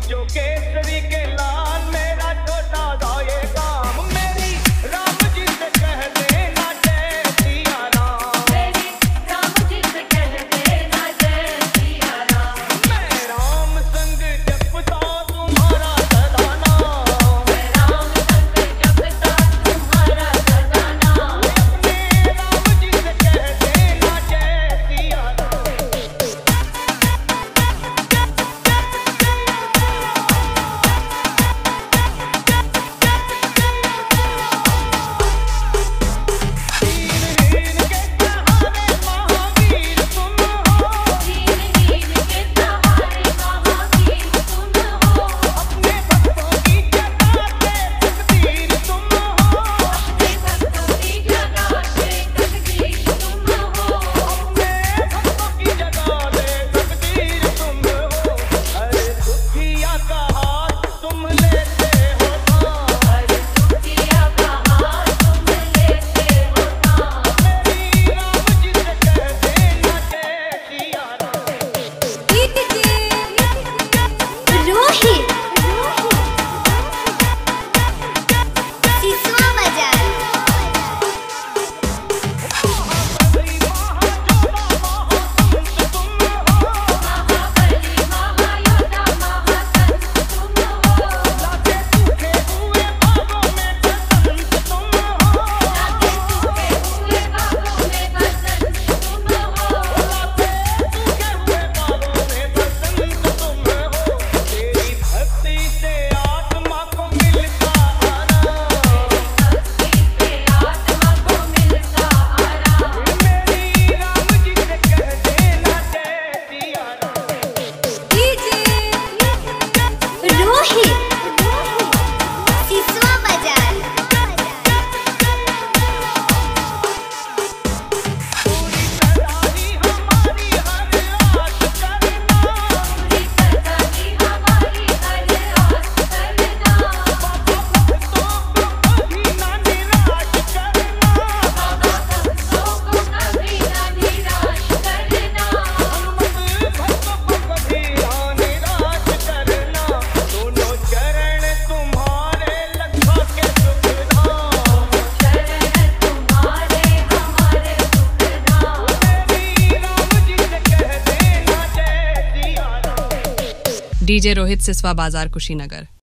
जो केसरी के लाल मेरा छोटा सा ये काम मेरी राम जी से कह देना जय सिया राम। मेरी राम जी से कह देना जय सिया राम। मैं राम संग जपता तुम्हारा सदा नाम। मैं राम संग जपता तुम्हारा सदा नाम। अपने राम जी से कह देना जय सिया राम। हीन के सहारे महावीर तुम हो। दीन हीन के सहारे महावीर तुम हो। अपने भक्तों की जगाते तकदीर तुम हो। अपने भक्तों की जगाते तकदीर तुम हो। अपने भक्तों की जगाते तकदीर तुम हो। अरे दुखिया का हाथ तुम लेते हो थाम। हर दुखिया का हाथ तुम लेते हो थाम। मेरी राम जी से कह देना जय सिया राम। रोहित सिसवा बाजार महाबली महाजोधा महासंत तुम हो। महाबली महायोधा महासंत तुम हो। लाखे सूखे हुए बागों में बसंत तुम हो। लाखे सूखे हुए बागों में बसंत तुम हो। लाखे सूखे हुए बागों में बसंत तुम हो। तेरी भक्ति से आत्मा को मिलता आराम। भक्ति से आत्मा को मिलता आराम। मेरी राम जी से कह देना जय सिया राम। रोहित सिसवा बाजार पूरी सदा ही हमारी हर आस करना। पूरी सदा ही हमारी हर आस करना। बाबा भक्तों को कभी ना निराश करना। बाबा भक्तों को कभी ना निराश करना। हनुमत भक्तों को कभी ना निराश करना। दोनों चरण तुम्हारे लखा के सुख धाम। शरण तुम्हारे हमारे सुख धाम। मेरी राम जी से कह देना जय सिया राम। डीजे रोहित सिसवा बाजार कुशीनगर।